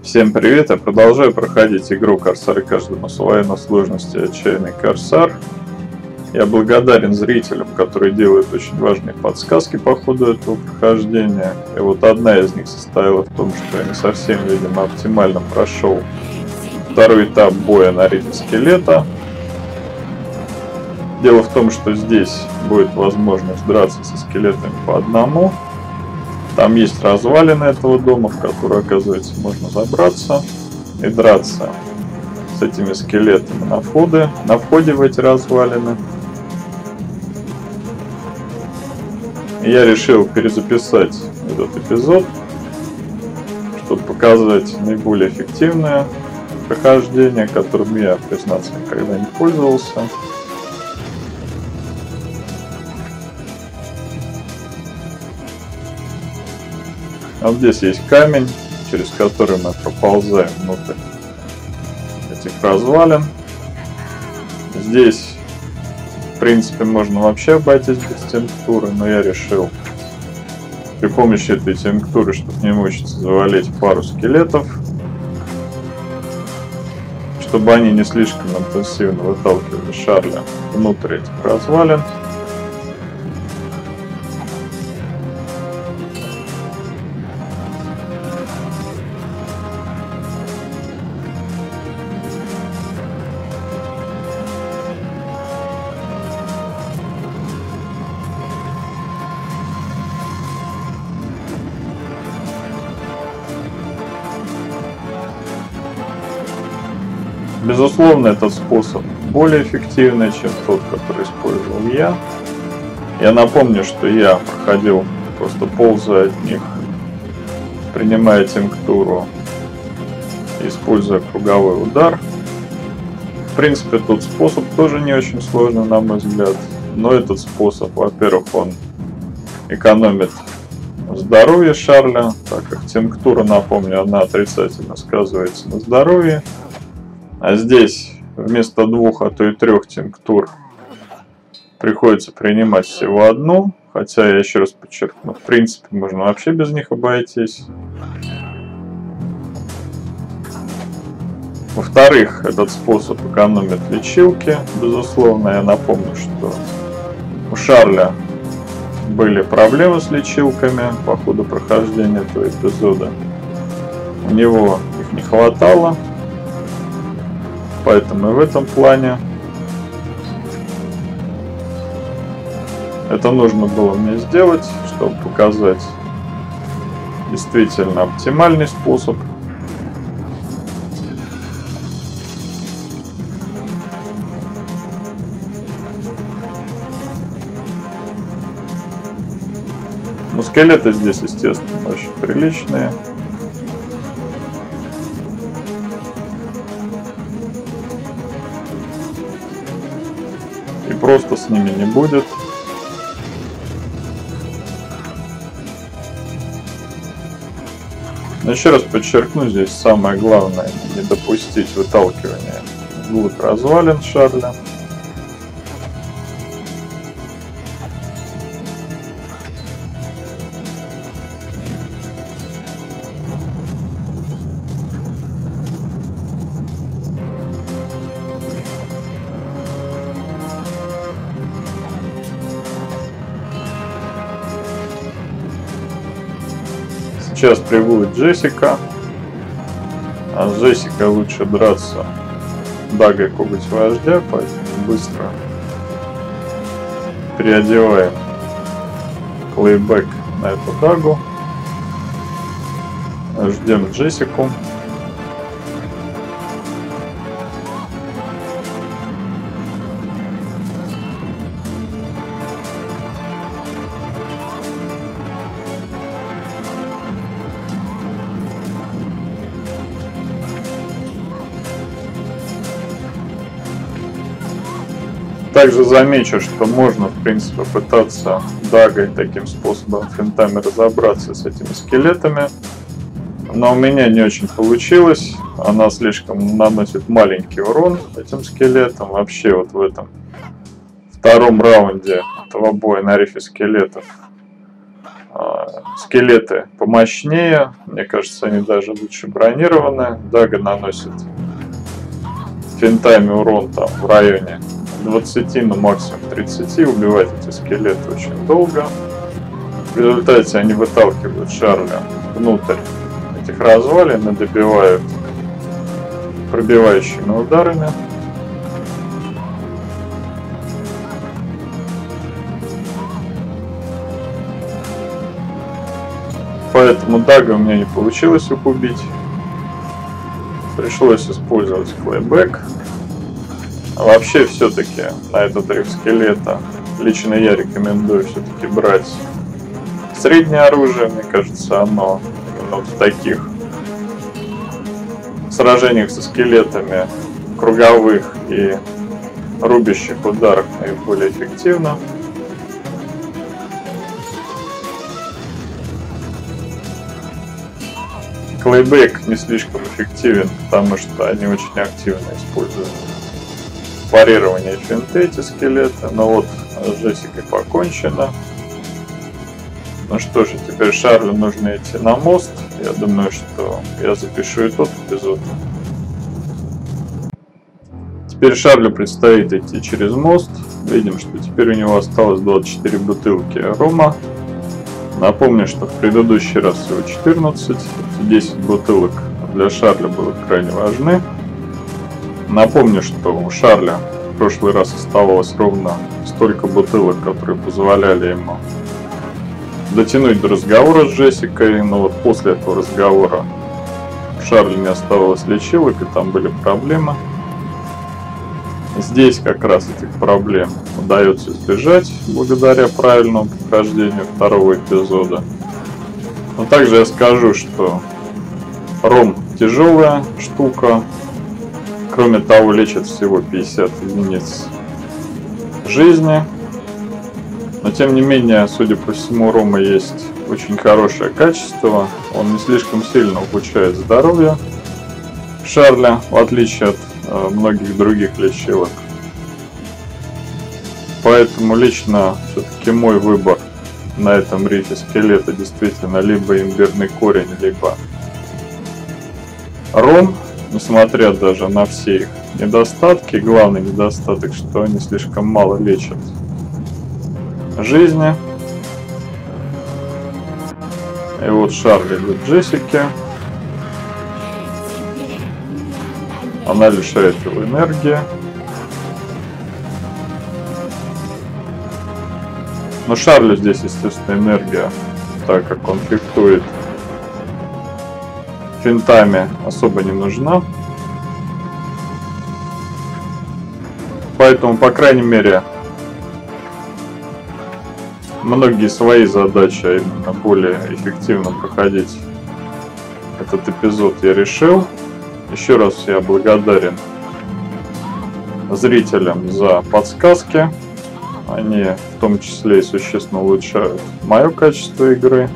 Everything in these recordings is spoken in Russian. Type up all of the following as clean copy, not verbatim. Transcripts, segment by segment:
Всем привет! Я продолжаю проходить игру Корсар, и каждому своя на сложности отчаянный Корсар. Я благодарен зрителям, которые делают очень важные подсказки по ходу этого прохождения. И вот одна из них состояла в том, что я не совсем, видимо, оптимально прошел второй этап боя на рифе скелета. Дело в том, что здесь будет возможность драться со скелетами по одному. Там есть развалины этого дома, в который, оказывается, можно забраться и драться с этими скелетами на входе в эти развалины. И я решил перезаписать этот эпизод, чтобы показать наиболее эффективное прохождение, которым я, признаться, никогда не пользовался. Вот здесь есть камень, через который мы проползаем внутрь этих развалин. Здесь, в принципе, можно вообще обойтись без тинктуры, но я решил при помощи этой тинктуры, чтобы не мучиться, завалить пару скелетов, чтобы они не слишком интенсивно выталкивали Шарля внутрь этих развалин. Безусловно, этот способ более эффективный, чем тот, который использовал я. Я напомню, что я проходил просто ползая от них, принимая тинктуру, используя круговой удар. В принципе, тот способ тоже не очень сложный, на мой взгляд. Но этот способ, во-первых, он экономит здоровье Шарля, так как тинктура, напомню, она отрицательно сказывается на здоровье. А здесь вместо 2, а то и 3 тинктур приходится принимать всего одну. Хотя, я еще раз подчеркну, в принципе, можно вообще без них обойтись. Во-вторых, этот способ экономит лечилки. Безусловно, я напомню, что у Шарля были проблемы с лечилками по ходу прохождения этого эпизода. У него их не хватало. Поэтому и в этом плане это нужно было мне сделать, чтобы показать действительно оптимальный способ. Но скелеты здесь, естественно, очень приличные. Просто с ними не будет. Но еще раз подчеркну, здесь самое главное не допустить выталкивания вглубь развалин Шарля. Сейчас прибудет Джессика, а с Джессикой лучше драться дагой коготь вождя, поэтому быстро переодеваем клейбэк на эту дагу, ждем Джессику. Также замечу, что можно, в принципе, пытаться дагой таким способом финтами разобраться с этими скелетами. Но у меня не очень получилось. Она слишком наносит маленький урон этим скелетам. Вообще вот в этом втором раунде этого боя на рифе скелетов скелеты помощнее. Мне кажется, они даже лучше бронированы. Дага наносит финтами урон там в районе 20, ну максимум 30. Убивать эти скелеты очень долго. В результате они выталкивают Шарля внутрь этих развалин и добивают пробивающими ударами. Поэтому Дага у меня не получилось их убить. Пришлось использовать клейбэк. А вообще все-таки на этот риф скелета лично я рекомендую все-таки брать среднее оружие. Мне кажется, оно именно в таких сражениях со скелетами, круговых и рубящих ударах наиболее эффективно. Клейбэк не слишком эффективен, потому что они очень активно используют парирование и финты эти скелеты. Но вот с Джессикой покончено. Ну что же, теперь Шарлю нужно идти на мост. Я думаю, что я запишу и тот эпизод. Теперь Шарлю предстоит идти через мост. Видим, что теперь у него осталось 24 бутылки рома. Напомню, что в предыдущий раз всего 14. 10 бутылок для Шарля будут крайне важны. Напомню, что у Шарля в прошлый раз оставалось ровно столько бутылок, которые позволяли ему дотянуть до разговора с Джессикой. Но вот после этого разговора у Шарля не оставалось лечилок, и там были проблемы. Здесь как раз этих проблем удается избежать благодаря правильному прохождению второго эпизода. Но также я скажу, что ром тяжелая штука. Кроме того, лечит всего 50 единиц жизни. Но тем не менее, судя по всему, у рома есть очень хорошее качество. Он не слишком сильно ухудшает здоровье Шарля, в отличие от многих других лечилок. Поэтому лично все-таки мой выбор на этом рифе скелета действительно либо имбирный корень, либо ром, несмотря даже на все их недостатки. Главный недостаток, что они слишком мало лечат жизни. И вот Шарль идет к Джессике. Она лишает его энергии. Но Шарлю здесь, естественно, энергия, так как он фехтует финтами, особо не нужна. Поэтому, по крайней мере, многие свои задачи, а именно более эффективно проходить этот эпизод, я решил. Еще раз я благодарен зрителям за подсказки. Они в том числе и существенно улучшают мое качество игры.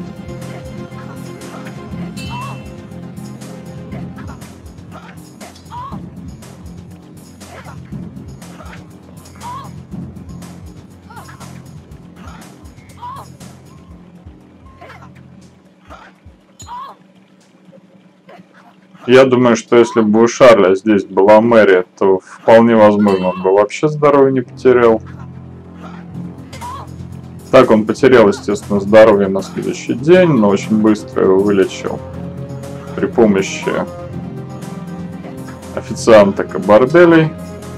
Я думаю, что если бы у Шарля здесь была Мэри, то вполне возможно он бы вообще здоровье не потерял. Так он потерял, естественно, здоровье на следующий день, но очень быстро его вылечил при помощи официанток и борделей.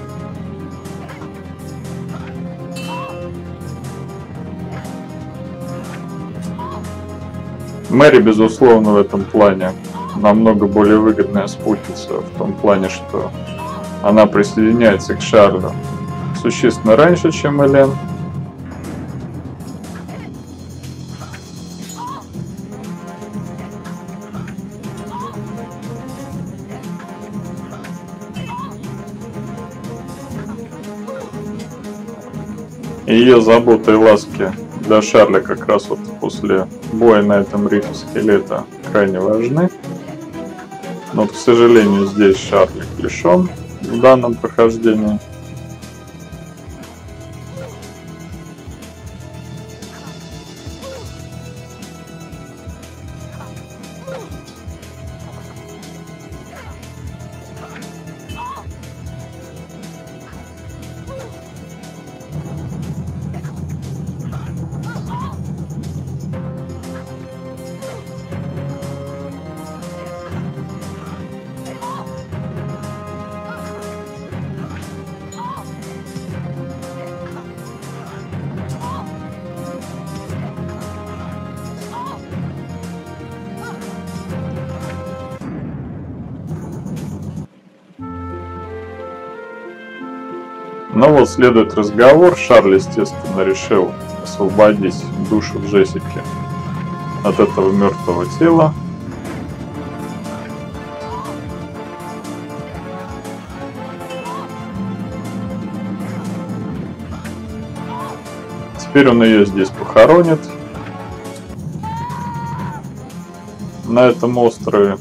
Мэри, безусловно, в этом плане намного более выгодная спутница, в том плане, что она присоединяется к Шарлю существенно раньше, чем Элен. И ее заботы и ласки для Шарля как раз вот после боя на этом рифе скелета крайне важны. Но, к сожалению, здесь Шарлик лишен в данном прохождении. Но вот следует разговор. Шарль, естественно, решил освободить душу Джессики от этого мертвого тела. Теперь он ее здесь похоронит. На этом острове.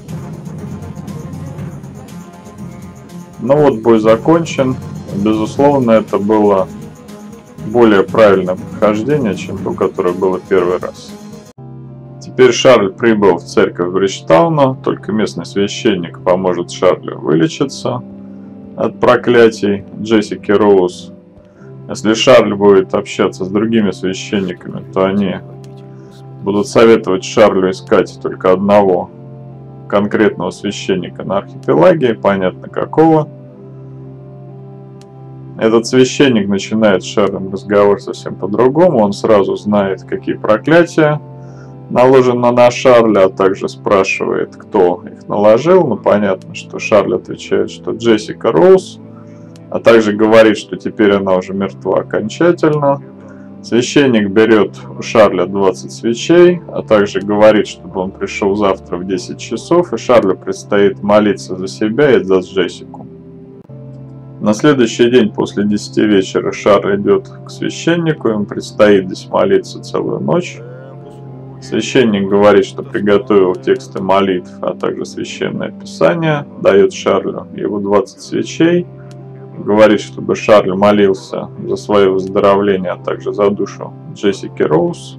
Ну вот, бой закончен. Безусловно, это было более правильное прохождение, чем то, которое было первый раз. Теперь Шарль прибыл в церковь Бриджтауна. Только местный священник поможет Шарлю вылечиться от проклятий Джессики Роуз. Если Шарль будет общаться с другими священниками, то они будут советовать Шарлю искать только одного конкретного священника на архипелаге, понятно какого. Этот священник начинает с Шарлем разговор совсем по-другому. Он сразу знает, какие проклятия наложены на Шарля, а также спрашивает, кто их наложил. Ну, понятно, что Шарль отвечает, что Джессика Роуз, а также говорит, что теперь она уже мертва окончательно. Священник берет у Шарля 20 свечей, а также говорит, чтобы он пришел завтра в 10 часов, и Шарлю предстоит молиться за себя и за Джессику. На следующий день после 10 вечера Шарль идет к священнику, ему предстоит здесь молиться целую ночь. Священник говорит, что приготовил тексты молитв, а также священное писание, дает Шарлю его 20 свечей, говорит, чтобы Шарль молился за свое выздоровление, а также за душу Джессики Роуз.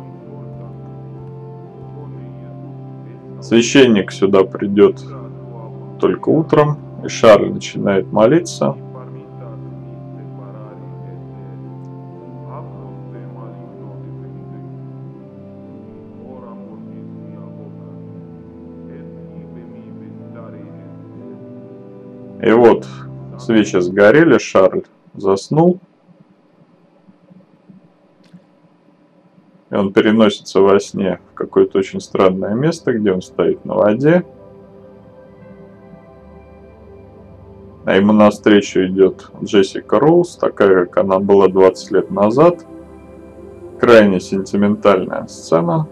Священник сюда придет только утром, и Шарль начинает молиться. И вот свечи сгорели, Шарль заснул. И он переносится во сне в какое-то очень странное место, где он стоит на воде. А ему навстречу идет Джессика Роуз, такая, как она была 20 лет назад. Крайне сентиментальная сцена.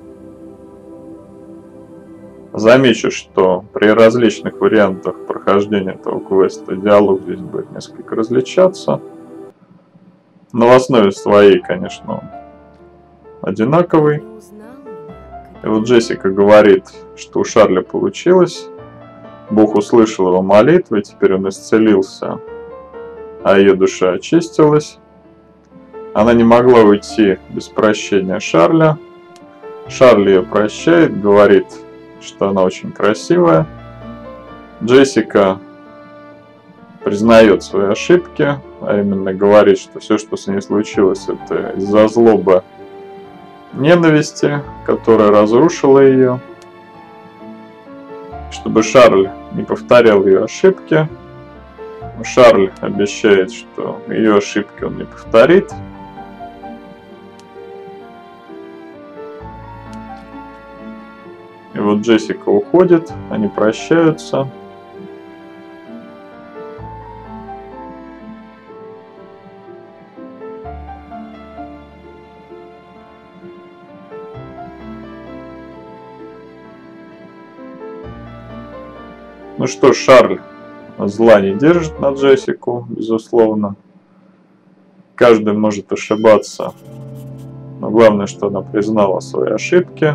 Замечу, что при различных вариантах прохождения этого квеста диалог здесь будет несколько различаться. Но в основе своей, конечно, он одинаковый. И вот Джессика говорит, что у Шарля получилось. Бог услышал его молитвы, теперь он исцелился, а ее душа очистилась. Она не могла уйти без прощения Шарля. Шарль ее прощает, говорит, что она очень красивая. Джессика признает свои ошибки, а именно говорит, что все, что с ней случилось, это из-за злобы, ненависти, которая разрушила ее. Чтобы Шарль не повторял ее ошибки. Шарль обещает, что ее ошибки он не повторит. И вот Джессика уходит, они прощаются. Ну что, Шарль зла не держит на Джессику, безусловно. Каждый может ошибаться, но главное, что она признала свои ошибки.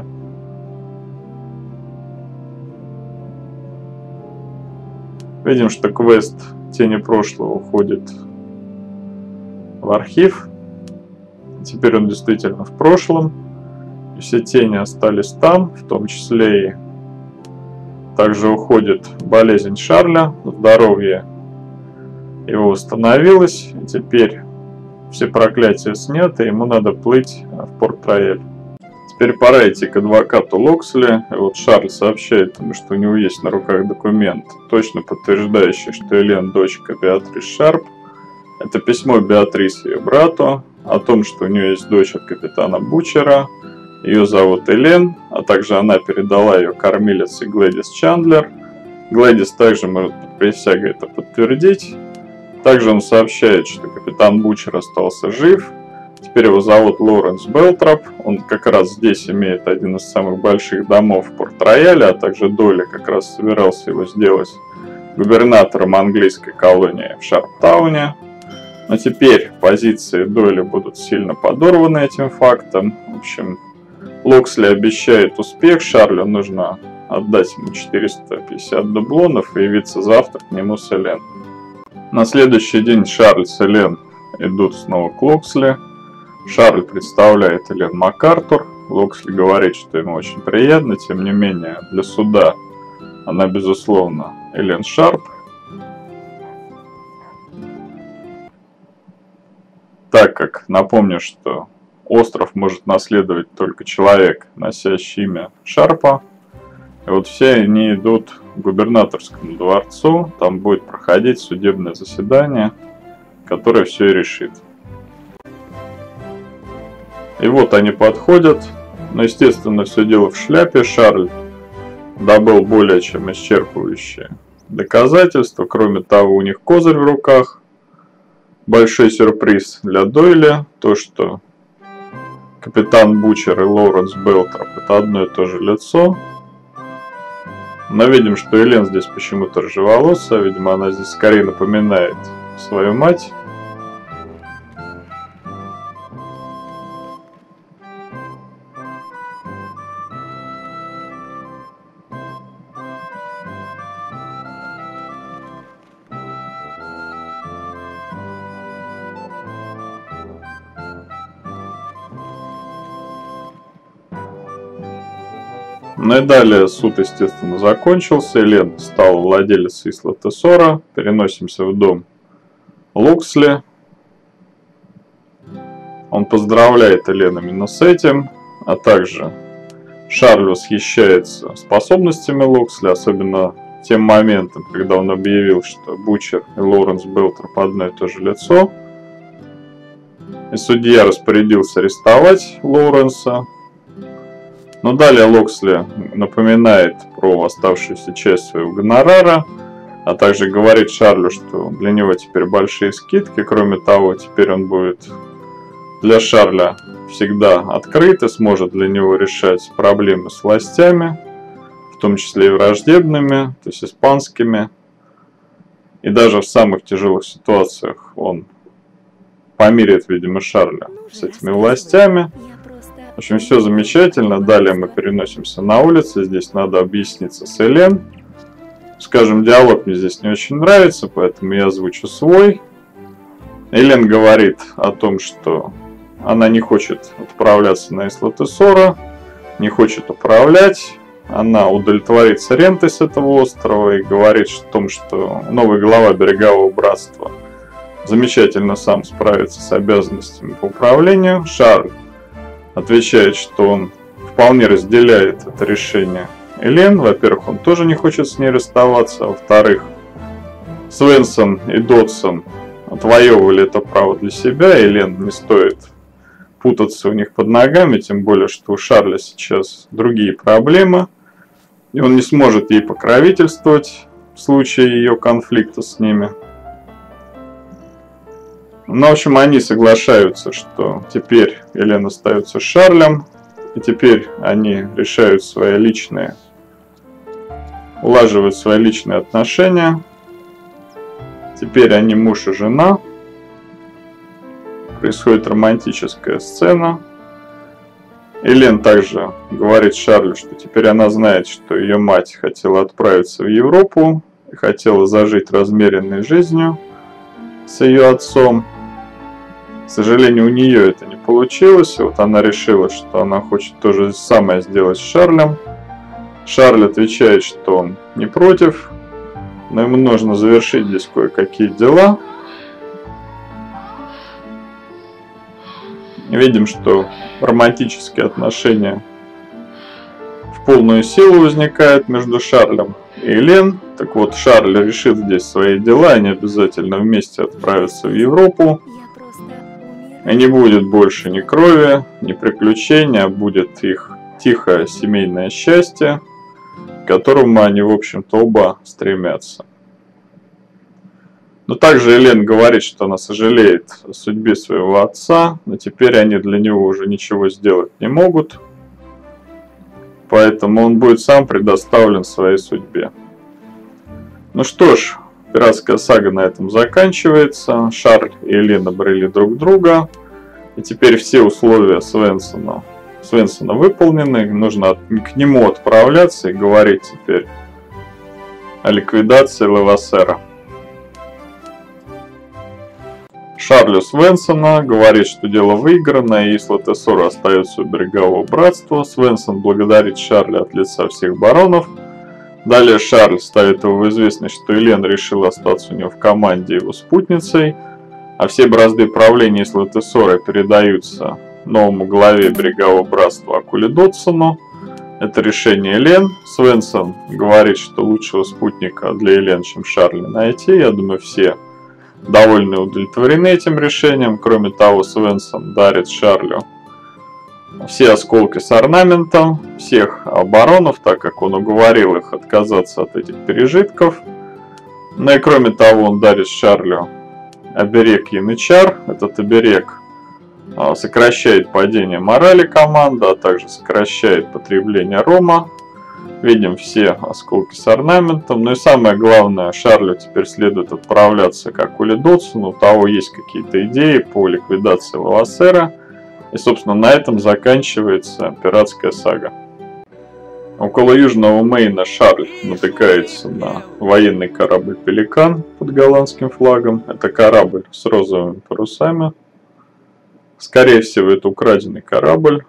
Видим, что квест «Тени прошлого» уходит в архив. Теперь он действительно в прошлом. И все тени остались там, в том числе и также уходит болезнь Шарля, здоровье его восстановилось. И теперь все проклятия сняты, ему надо плыть в Порт-Рояль. Теперь пора идти к адвокату Локсли. И вот Шарль сообщает ему, что у него есть на руках документ, точно подтверждающий, что Элен дочка Беатрис Шарп. Это письмо Беатрис ее брату о том, что у нее есть дочь от капитана Бучера. Ее зовут Элен, а также она передала ее кормилице Глэдис Чандлер. Глэдис также может под присягой это подтвердить. Также он сообщает, что капитан Бучер остался жив. Теперь его зовут Лоуренс Белтроп. Он как раз здесь имеет один из самых больших домов в Порт-Рояле, а также Дойли как раз собирался его сделать губернатором английской колонии в Шарптауне. Но теперь позиции Дойли будут сильно подорваны этим фактом. В общем, Локсли обещает успех, Шарлю нужно отдать ему 450 дублонов и явиться завтра к нему с Элен. На следующий день Шарль с Элен идут снова к Локсли. Шарль представляет Элен МакАртур. Локсли говорит, что ему очень приятно, тем не менее для суда она безусловно Элен Шарп. Так как, напомню, что остров может наследовать только человек, носящий имя Шарпа. И вот все они идут к губернаторскому дворцу, там будет проходить судебное заседание, которое все и решит. И вот они подходят, но естественно все дело в шляпе. Шарль добыл более чем исчерпывающие доказательства, кроме того у них козырь в руках. Большой сюрприз для Дойля, то что капитан Бучер и Лоуренс Белтроп это одно и то же лицо. Но видим, что Элен здесь почему-то рыжеволосая, видимо она здесь скорее напоминает свою мать. Ну и далее суд, естественно, закончился. Элен стал владелицей Исла Тесора. Переносимся в дом Локсли. Он поздравляет Элен именно с этим. А также Шарль восхищается способностями Локсли, особенно тем моментом, когда он объявил, что Бучер и Лоуренс Белтроп одно и то же лицо. И судья распорядился арестовать Лоуренса. Но далее Локсли напоминает про оставшуюся часть своего гонорара, а также говорит Шарлю, что для него теперь большие скидки. Кроме того, теперь он будет для Шарля всегда открыт и сможет для него решать проблемы с властями, в том числе и враждебными, то есть испанскими. И даже в самых тяжелых ситуациях он помирит, видимо, Шарля с этими властями. В общем, все замечательно. Далее мы переносимся на улицу. Здесь надо объясниться с Элен. Скажем, диалог мне здесь не очень нравится, поэтому я озвучу свой. Элен говорит о том, что она не хочет отправляться на Исла Тесора, не хочет управлять. Она удовлетворится рентой с этого острова и говорит о том, что новый глава берегового братства замечательно сам справится с обязанностями по управлению. Шарль отвечает, что он вполне разделяет это решение Элен. Во-первых, он тоже не хочет с ней расставаться. Во-вторых, Свенсон и Додсон отвоевывали это право для себя. Элен не стоит путаться у них под ногами, тем более, что у Шарля сейчас другие проблемы. И он не сможет ей покровительствовать в случае ее конфликта с ними. Ну, в общем, они соглашаются, что теперь Элен остается с Шарлем, и теперь они решают свои личные, улаживают свои личные отношения. Теперь они муж и жена. Происходит романтическая сцена. Элен также говорит Шарлю, что теперь она знает, что ее мать хотела отправиться в Европу и хотела зажить размеренной жизнью с ее отцом. К сожалению, у нее это не получилось. И вот она решила, что она хочет то же самое сделать с Шарлем. Шарль отвечает, что он не против, но ему нужно завершить здесь кое-какие дела. Видим, что романтические отношения в полную силу возникают между Шарлем и Элен. Так вот, Шарль решит здесь свои дела, они обязательно вместе отправятся в Европу. И не будет больше ни крови, ни приключений, а будет их тихое семейное счастье, к которому они, в общем-то, оба стремятся. Но также Элен говорит, что она сожалеет о судьбе своего отца, но теперь они для него уже ничего сделать не могут. Поэтому он будет сам предоставлен своей судьбе. Ну что ж, пиратская сага на этом заканчивается. Шарль и Элен обрели друг друга. И теперь все условия Свенсона выполнены. Нужно к нему отправляться и говорить теперь о ликвидации Левассера. Шарлю Свенсона говорит, что дело выиграно, и Исла Тессора остается у берегового братства. Свенсон благодарит Шарля от лица всех баронов. Далее Шарль ставит его в известность, что Элен решила остаться у него в команде его спутницей, а все бразды правления Ислы Тессоры передаются новому главе берегового братства Акуле Дотсону. Это решение Элен. Свенсон говорит, что лучшего спутника для Элен, чем Шарля, найти. Я думаю, все довольно удовлетворены этим решением. Кроме того, Свенсон дарит Шарлю все осколки с орнаментом всех баронов, так как он уговорил их отказаться от этих пережитков. Ну и кроме того, он дарит Шарлю оберег Янычар. Этот оберег сокращает падение морали команды, а также сокращает потребление рома. Видим все осколки с орнаментом. Ну и самое главное, Шарлю теперь следует отправляться к Акуле Дотсону. У того есть какие-то идеи по ликвидации Левассера. И, собственно, на этом заканчивается пиратская сага. Около южного Мейна Шарль натыкается на военный корабль «Пеликан» под голландским флагом. Это корабль с розовыми парусами. Скорее всего, это украденный корабль.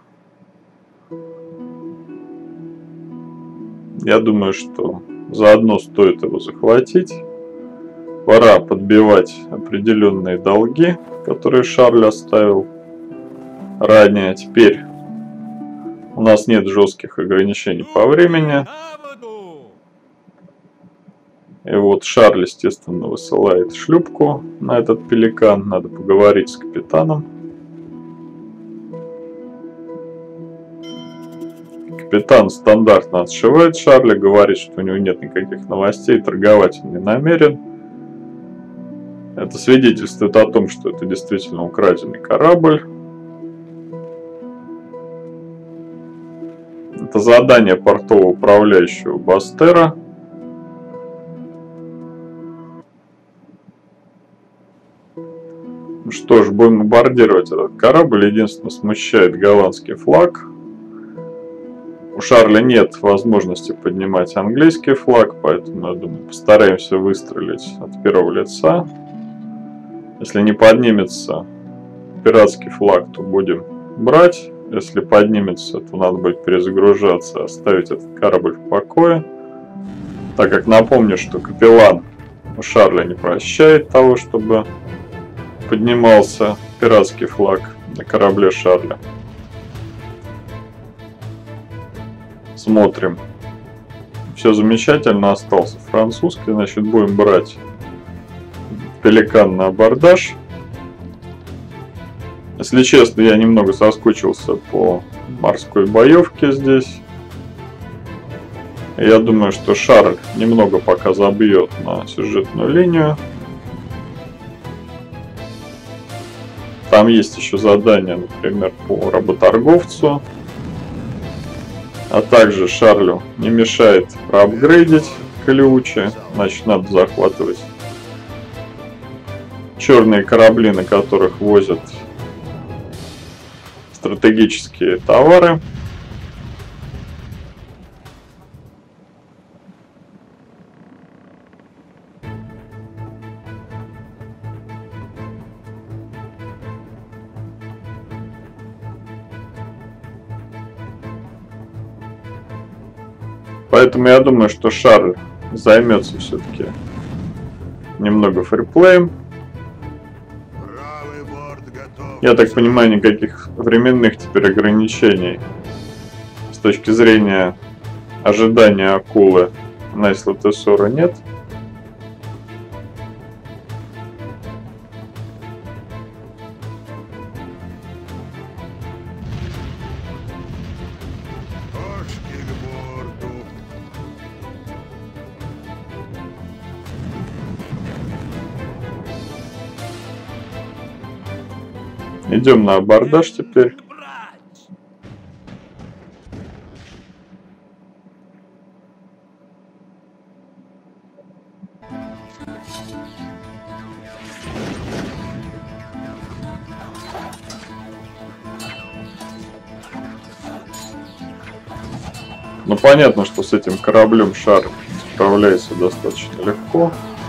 Я думаю, что заодно стоит его захватить. Пора подбивать определенные долги, которые Шарль оставил ранее. Теперь у нас нет жестких ограничений по времени. И вот Шарль, естественно, высылает шлюпку на этот «Пеликан». Надо поговорить с капитаном. Капитан стандартно отшивает Шарля, говорит, что у него нет никаких новостей, торговать он не намерен. Это свидетельствует о том, что это действительно украденный корабль. Это задание портового управляющего Бастера. Ну что ж, будем бомбардировать этот корабль. Единственное, смущает голландский флаг. У Шарля нет возможности поднимать английский флаг, поэтому, я думаю, постараемся выстрелить от первого лица. Если не поднимется пиратский флаг, то будем брать. Если поднимется, то надо будет перезагружаться, оставить этот корабль в покое. Так как напомню, что капеллан у Шарля не прощает того, чтобы поднимался пиратский флаг на корабле Шарля. Смотрим. Все замечательно, остался французский, значит будем брать «Пеликан» на абордаж. Если честно, я немного соскучился по морской боевке здесь. Я думаю, что Шарль немного пока забьет на сюжетную линию. Там есть еще задания, например, по работорговцу. А также Шарлю не мешает проапгрейдить Калиучи. Значит, надо захватывать черные корабли, на которых возят стратегические товары. Поэтому я думаю, что Шарль займется все-таки немного фриплеем. Я так понимаю, никаких временных теперь ограничений с точки зрения ожидания акулы на Исла Тессора нет. Идем на абордаж теперь. Ну, понятно, что с этим кораблем Шарль справляется достаточно легко.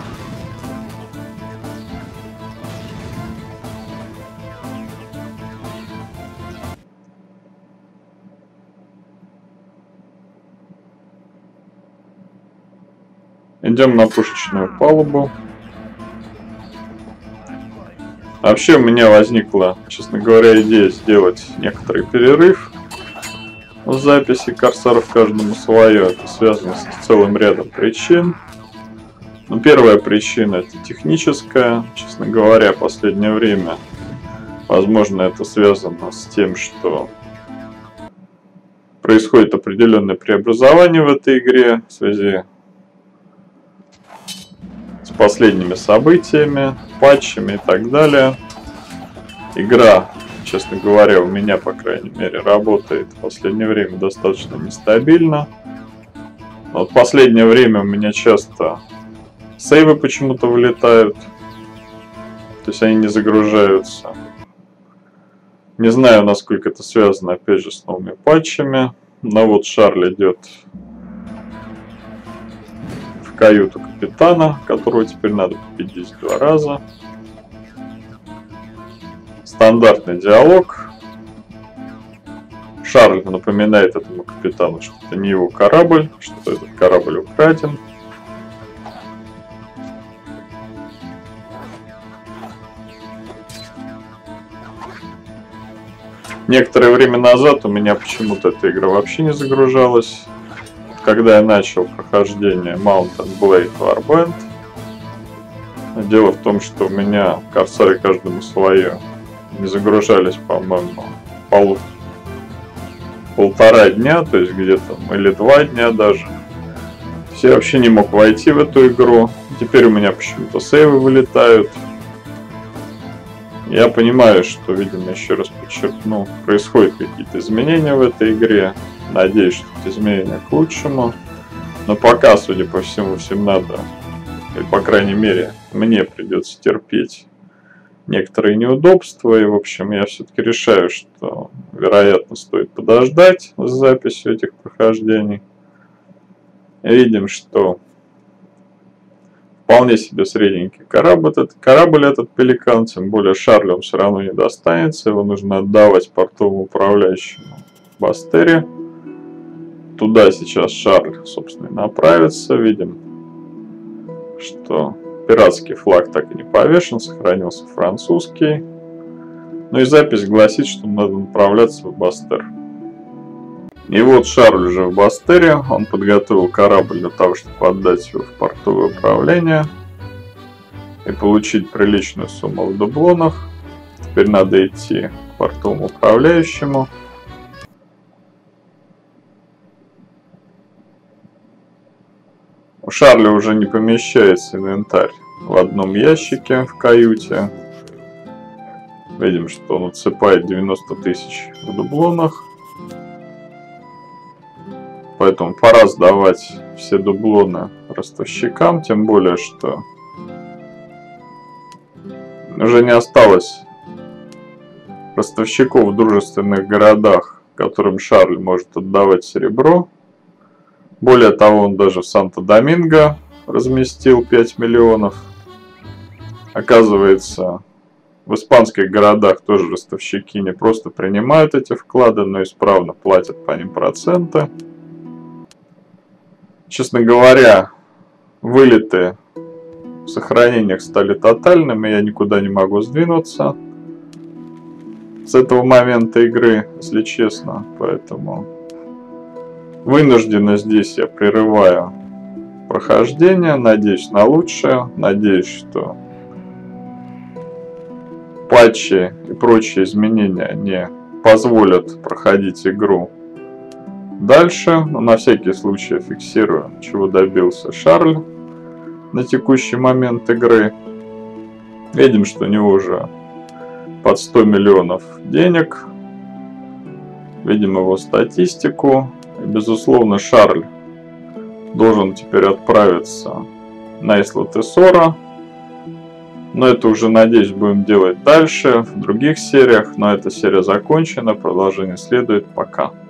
Идем на пушечную палубу. Вообще у меня возникла, честно говоря, идея сделать некоторый перерыв в записи корсаров, каждому свое. Это связано с целым рядом причин. Но первая причина — это техническая. Честно говоря, в последнее время, возможно, это связано с тем, что происходит определенное преобразование в этой игре в связи с последними событиями, патчами и так далее. Игра, честно говоря, у меня, по крайней мере, работает в последнее время достаточно нестабильно. Но вот в последнее время у меня часто сейвы почему-то вылетают. То есть они не загружаются. Не знаю, насколько это связано, опять же, с новыми патчами. Но вот Шарль идет в каюту капитана, которого теперь надо победить 2 раза. Стандартный диалог. Шарль напоминает этому капитану, что это не его корабль, что этот корабль украден. Некоторое время назад у меня почему-то эта игра вообще не загружалась. Когда я начал прохождение Mountain Blade Warband. Дело в том, что у меня корсары каждому свое не загружались, по-моему, полтора дня, то есть где-то, или 2 дня даже. Я вообще не мог войти в эту игру. Теперь у меня почему-то сейвы вылетают. Я понимаю, что, видимо, еще раз подчеркну, происходят какие-то изменения в этой игре. Надеюсь, что эти изменения к лучшему. Но пока, судя по всему, всем надо, или по крайней мере, мне придется терпеть некоторые неудобства. И, в общем, я все-таки решаю, что, вероятно, стоит подождать с записью этих прохождений. Видим, что вполне себе средненький корабль этот Пеликан, тем более Шарлю он все равно не достанется, его нужно отдавать портовому управляющему Бастере. Туда сейчас Шарль, собственно, и направится. Видим, что пиратский флаг так и не повешен, сохранился французский. Ну и запись гласит, что надо направляться в Бастер. И вот Шарль уже в Бастере, он подготовил корабль для того, чтобы отдать его в портовое управление и получить приличную сумму в дублонах. Теперь надо идти к портовому управляющему. У Шарля уже не помещается инвентарь в одном ящике в каюте. Видим, что он отсыпает 90 тысяч в дублонах. Поэтому пора сдавать все дублоны ростовщикам, тем более, что уже не осталось ростовщиков в дружественных городах, которым Шарль может отдавать серебро. Более того, он даже в Санто-Доминго разместил 5 миллионов. Оказывается, в испанских городах тоже ростовщики не просто принимают эти вклады, но исправно платят по ним проценты. Честно говоря, вылеты в сохранениях стали тотальными, я никуда не могу сдвинуться с этого момента игры, если честно, поэтому вынужденно здесь я прерываю прохождение, надеюсь на лучшее, надеюсь, что патчи и прочие изменения не позволят проходить игру дальше, но на всякий случай фиксирую, чего добился Шарль на текущий момент игры. Видим, что у него уже под 100 миллионов денег. Видим его статистику. И, безусловно, Шарль должен теперь отправиться на Исла Тессора. Но это уже, надеюсь, будем делать дальше, в других сериях. Но эта серия закончена, продолжение следует. Пока.